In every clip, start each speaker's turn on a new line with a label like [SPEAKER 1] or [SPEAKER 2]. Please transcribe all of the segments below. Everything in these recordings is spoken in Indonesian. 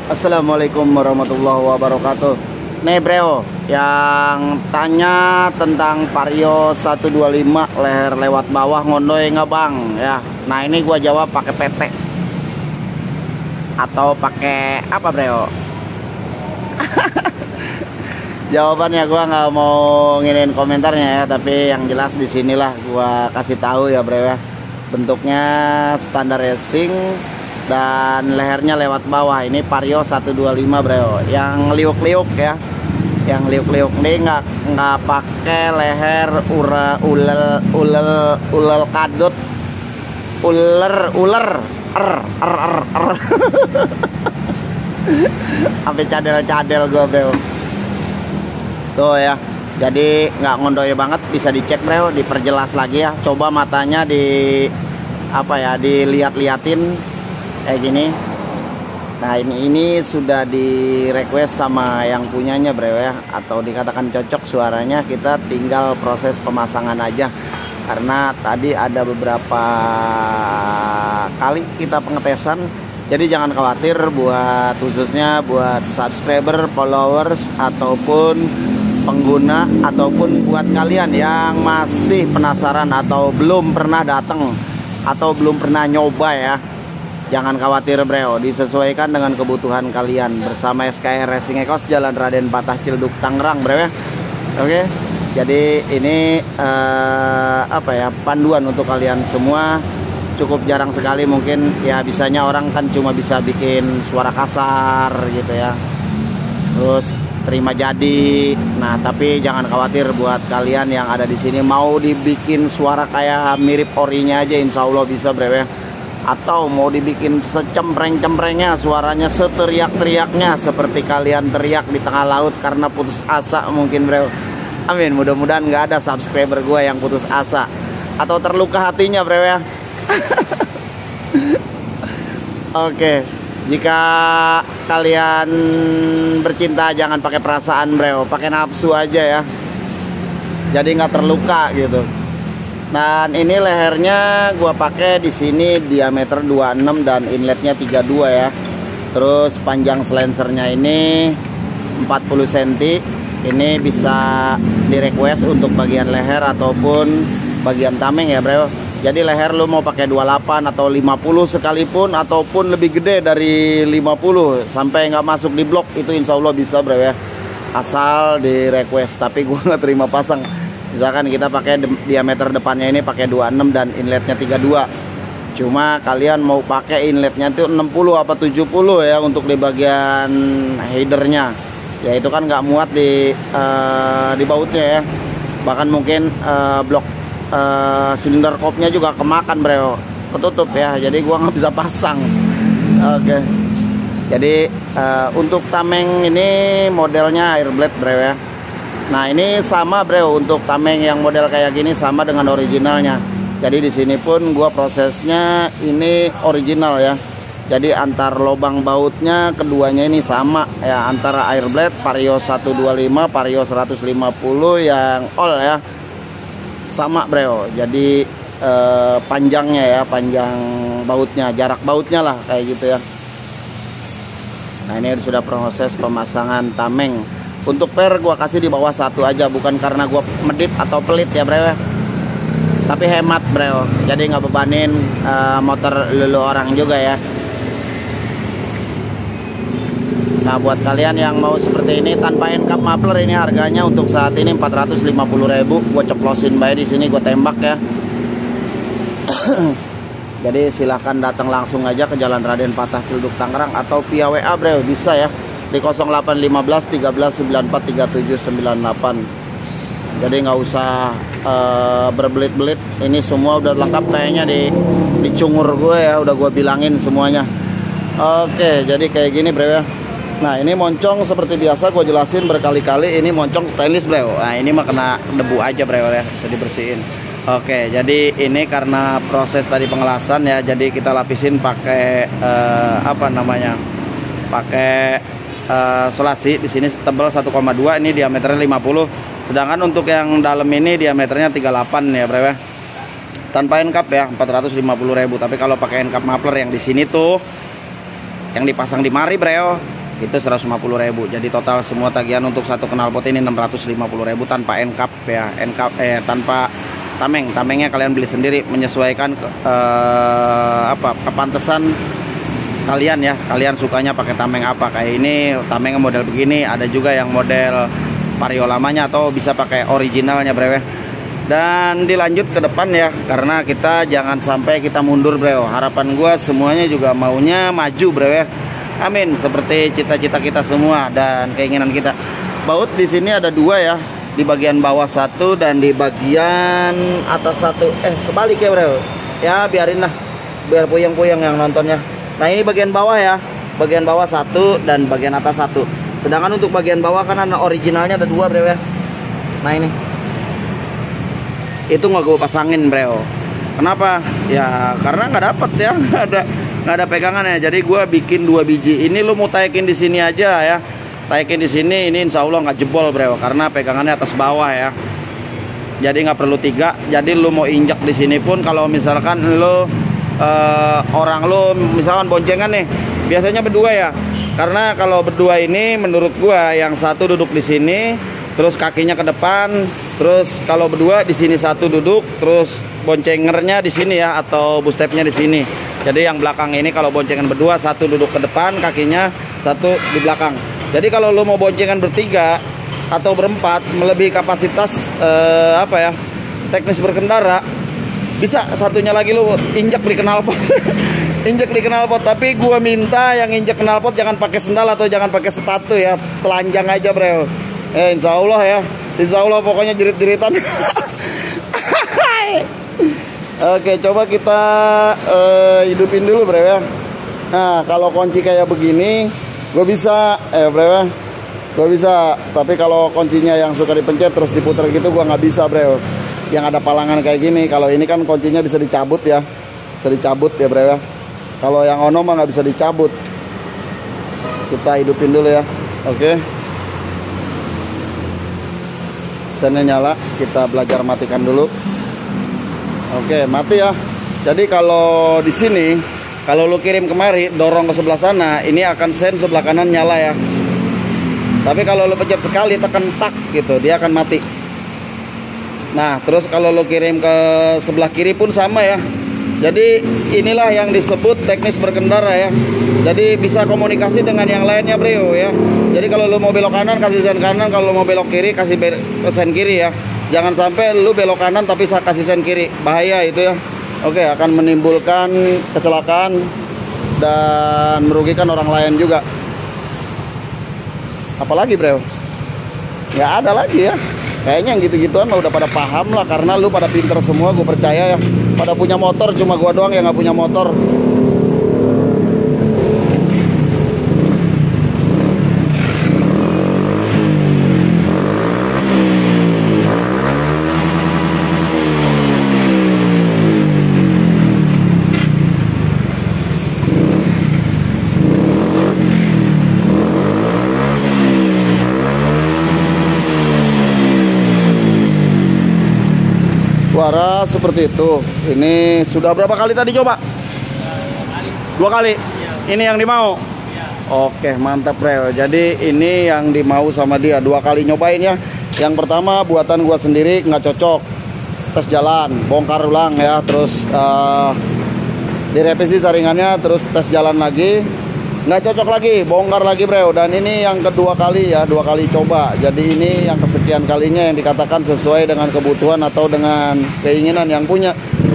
[SPEAKER 1] Assalamualaikum warahmatullahi wabarakatuh. Nih bro, yang tanya tentang Vario 125 leher lewat bawah ngondoy nggak bang ya. Nah ini gua jawab pakai PT atau pakai apa bro? Jawabannya gua nggak mau nginin komentarnya ya, tapi yang jelas di sinilah gua kasih tahu ya bro ya. Bentuknya standar racing dan lehernya lewat bawah. Ini Vario 125 bro, yang liuk-liuk ya, yang liuk-liuk ini nggak pakai leher ulel kadut uler sampai cadel-cadel gue bro tuh ya. Jadi nggak ngondoy banget, bisa dicek bro, diperjelas lagi ya. Coba matanya di apa ya, dilihat-liatin kayak gini. Nah ini sudah di request sama yang punyanya bro ya, atau dikatakan cocok suaranya. Kita tinggal proses pemasangan aja, karena tadi ada beberapa kali kita pengetesan. Jadi jangan khawatir, buat khususnya buat subscriber, followers, ataupun pengguna, ataupun buat kalian yang masih penasaran atau belum pernah datang atau belum pernah nyoba ya, jangan khawatir bro, disesuaikan dengan kebutuhan kalian bersama SKR Racing Ekos, Jalan Raden Patah, Ciledug, Tangerang bro ya. Oke, jadi ini apa ya, panduan untuk kalian semua. Cukup jarang sekali mungkin ya, bisanya orang kan cuma bisa bikin suara kasar gitu ya, terus terima jadi. Nah tapi jangan khawatir, buat kalian yang ada di sini mau dibikin suara kayak mirip orinya aja, insya Allah bisa bro ya. Atau mau dibikin secempreng-cemprengnya, suaranya seteriak-teriaknya seperti kalian teriak di tengah laut karena putus asa mungkin bro. Amin, mudah-mudahan nggak ada subscriber gue yang putus asa atau terluka hatinya bro ya. Oke, jika kalian bercinta jangan pakai perasaan bro, pakai nafsu aja ya, jadi nggak terluka gitu. Dan ini lehernya gua pakai di sini diameter 26 dan inletnya 32 ya. Terus panjang silencernya ini 40 cm. Ini bisa di request untuk bagian leher ataupun bagian tameng ya bro. Jadi leher lu mau pakai 28 atau 50 sekalipun, ataupun lebih gede dari 50 sampai nggak masuk di blok, itu insya Allah bisa bro ya, asal di request. Tapi gua nggak terima pasang. Misalkan kita pakai diameter depannya ini pakai 26 dan inletnya 32. Cuma kalian mau pakai inletnya itu 60 apa 70 ya untuk di bagian headernya. Ya itu kan nggak muat di bautnya ya. Bahkan mungkin blok silinder kopnya juga kemakan bro, ketutup ya. Jadi gua nggak bisa pasang. Oke. Jadi untuk tameng ini modelnya airblade bro ya. Nah ini sama bro, untuk tameng yang model kayak gini sama dengan originalnya. Jadi di sini pun gua prosesnya ini original ya. Jadi antar lubang bautnya keduanya ini sama ya, antara airblade Vario 125, Vario 150 yang all ya, sama bro. Jadi panjangnya ya, panjang bautnya, jarak bautnya lah kayak gitu ya. Nah ini sudah proses pemasangan tameng. Untuk per gua kasih di bawah 1 aja, bukan karena gua medit atau pelit ya bro, tapi hemat bro, jadi nggak bebanin motor lulu orang juga ya. Nah buat kalian yang mau seperti ini tanpa end-cap muffler, ini harganya untuk saat ini 450.000. Gua ceplosin bae di sini, gua tembak ya. Jadi silahkan datang langsung aja ke Jalan Raden Patah, Ciledug, Tangerang, atau via WA bro, bisa ya di 0815 13 94 37 98. Jadi nggak usah berbelit-belit, ini semua udah lengkap kayaknya di cungur gue ya, udah gue bilangin semuanya. Oke, jadi kayak gini bro ya. Nah ini moncong seperti biasa gue jelasin berkali-kali, ini moncong stainless bro. Nah ini mah kena debu aja bro ya, bisa dibersihin. Oke, jadi ini karena proses tadi pengelasan ya, jadi kita lapisin pakai apa namanya, pakai solasi. Di sini tebal 1,2, ini diameternya 50. Sedangkan untuk yang dalam ini diameternya 38 ya bro ya. Tanpa end cap ya 450.000. Tapi kalau pakai end cap muffler yang di sini tuh yang dipasang di mari bro itu 150.000. Jadi total semua tagihan untuk satu knalpot ini 650.000 tanpa NCAP ya. Tanpa tameng. Tamengnya kalian beli sendiri menyesuaikan kepantesan kalian ya. Kalian sukanya pakai tameng apa? Kayak ini tamengnya model begini, ada juga yang model vario lamanya atau bisa pakai originalnya bro. Dan dilanjut ke depan ya, karena kita jangan sampai kita mundur bro. Harapan gua semuanya juga maunya maju bro ya. Amin, seperti cita-cita kita semua dan keinginan kita. Baut di sini ada dua ya, di bagian bawah satu dan di bagian atas satu. Kebalik ya bro. Ya biarin lah, biar puyeng-puyeng yang nontonnya. Nah ini bagian bawah ya, bagian bawah satu dan bagian atas satu. Sedangkan untuk bagian bawah kan originalnya ada dua bro ya. Nah ini, itu nggak gue pasangin bro. Kenapa? Ya karena nggak dapet ya, nggak ada pegangannya. Jadi gue bikin dua biji. Ini lu mau taikin di sini aja ya. Taikin di sini, ini insya Allah nggak jebol bro, karena pegangannya atas bawah ya. Jadi nggak perlu tiga. Jadi lu mau injak di sini pun, kalau misalkan lu orang lu misalkan boncengan nih, biasanya berdua ya. Karena kalau berdua ini menurut gue yang satu duduk di sini, terus kakinya ke depan, terus kalau berdua di sini satu duduk, terus boncengernya di sini ya, atau bootstrapnya di sini. Jadi yang belakang ini kalau boncengan berdua, satu duduk ke depan, kakinya satu di belakang. Jadi kalau lo mau boncengan bertiga atau berempat, melebihi kapasitas teknis berkendara, bisa satunya lagi lo injak di knalpot. Injak di knalpot. Tapi gua minta yang injak knalpot jangan pakai sendal atau jangan pakai sepatu ya, telanjang aja bro. Insya Allah ya, insya Allah pokoknya jerit-jeritan. Oke, coba kita hidupin dulu bro ya. Nah kalau kunci kayak begini gue bisa bro ya, gue bisa. Tapi kalau kuncinya yang suka dipencet terus diputar gitu gue nggak bisa bro. Yang ada palangan kayak gini. Kalau ini kan kuncinya bisa dicabut ya, bisa dicabut ya bro ya. Kalau yang ono mah nggak bisa dicabut. Kita hidupin dulu ya. Oke, sennya nyala, kita belajar matikan dulu. Oke, mati ya. Jadi kalau di sini, kalau lu kirim kemari, dorong ke sebelah sana, ini akan sen sebelah kanan nyala ya. Tapi kalau lu pencet sekali, tekan tak gitu, dia akan mati. Nah, terus kalau lu kirim ke sebelah kiri pun sama ya. Jadi inilah yang disebut teknis berkendara ya. Jadi bisa komunikasi dengan yang lainnya bro ya. Jadi kalau lu mau belok kanan kasih sen kanan, kalau mau belok kiri kasih sen kiri ya. Jangan sampai lu belok kanan tapi saya kasih sen kiri, bahaya itu ya. Oke, akan menimbulkan kecelakaan dan merugikan orang lain juga. Apalagi bro, nggak ada lagi ya. Kayaknya yang gitu-gituan udah pada paham lah, karena lu pada pinter semua, gue percaya ya. Pada punya motor, cuma gua doang yang nggak punya motor. Suara seperti itu. Ini sudah berapa kali tadi coba? Dua kali. Ini yang dimau. Oke, mantap bro. Jadi ini yang dimau sama dia. Dua kali nyobain ya. Yang pertama buatan gua sendiri nggak cocok. Tes jalan, bongkar ulang ya. Terus direvisi saringannya, terus tes jalan lagi. Nggak cocok lagi, bongkar lagi bro. Dan ini yang kedua kali ya, dua kali coba. Jadi ini yang kesekian kalinya yang dikatakan sesuai dengan kebutuhan atau dengan keinginan yang punya.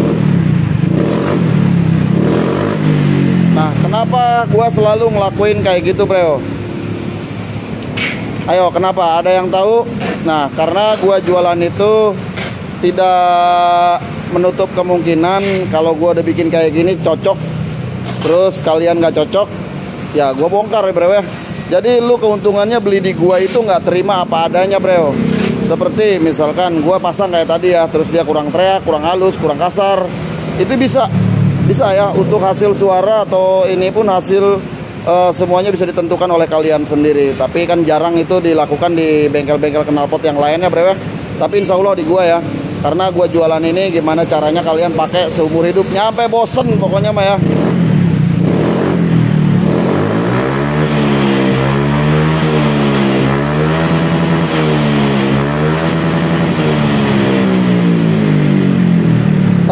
[SPEAKER 1] Nah, kenapa gua selalu ngelakuin kayak gitu bro? Ayo, kenapa? Ada yang tahu? Nah, karena gua jualan itu tidak menutup kemungkinan kalau gua udah bikin kayak gini cocok, terus kalian nggak cocok, ya gue bongkar ya bro ya. Jadi lu keuntungannya beli di gua itu nggak terima apa adanya bro. Seperti misalkan gua pasang kayak tadi ya, terus dia kurang teriak, kurang halus, kurang kasar, itu bisa ya untuk hasil suara atau ini pun hasil semuanya bisa ditentukan oleh kalian sendiri. Tapi kan jarang itu dilakukan di bengkel-bengkel knalpot yang lainnya bro ya. Tapi insya Allah di gua ya, karena gua jualan ini gimana caranya kalian pakai seumur hidup, nyampe bosen pokoknya mah ya.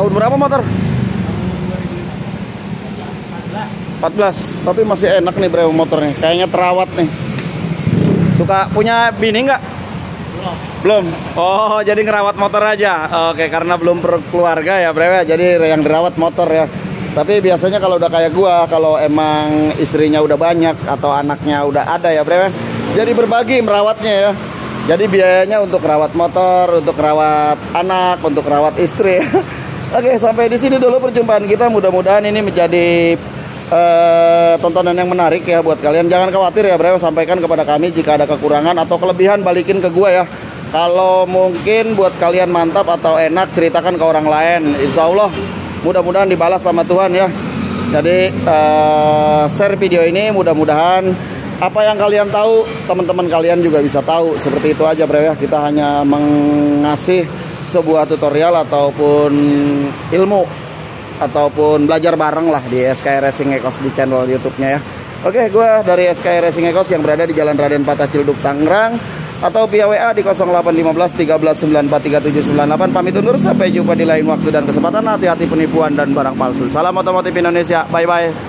[SPEAKER 1] Tahun berapa motor? 14. Tapi masih enak nih bro motornya. Kayaknya terawat nih. Suka punya bini nggak? Belum. Oh, jadi ngerawat motor aja. Oke, karena belum berkeluarga ya bro ya. Jadi yang dirawat motor ya. Tapi biasanya kalau udah kayak gua, kalau emang istrinya udah banyak atau anaknya udah ada ya bro ya. Jadi berbagi merawatnya ya. Jadi biayanya untuk rawat motor, untuk rawat anak, untuk rawat istri. Oke, sampai di sini dulu perjumpaan kita. Mudah-mudahan ini menjadi tontonan yang menarik ya buat kalian. Jangan khawatir ya bro, sampaikan kepada kami jika ada kekurangan atau kelebihan, balikin ke gua ya. Kalau mungkin buat kalian mantap atau enak, ceritakan ke orang lain. Insya Allah mudah-mudahan dibalas sama Tuhan ya. Jadi share video ini, mudah-mudahan apa yang kalian tahu teman-teman kalian juga bisa tahu. Seperti itu aja bro ya. Kita hanya mengasih sebuah tutorial ataupun ilmu ataupun belajar bareng lah di SKI Racing Ekos di channel YouTube-nya ya. Oke, gue dari SKI Racing Ekos yang berada di Jalan Raden Patah Ciledug Tangerang, atau via WA di 0815 13 94 3798. Pamit undur, sampai jumpa di lain waktu dan kesempatan. Hati-hati penipuan dan barang palsu. Salam otomotif Indonesia. Bye bye.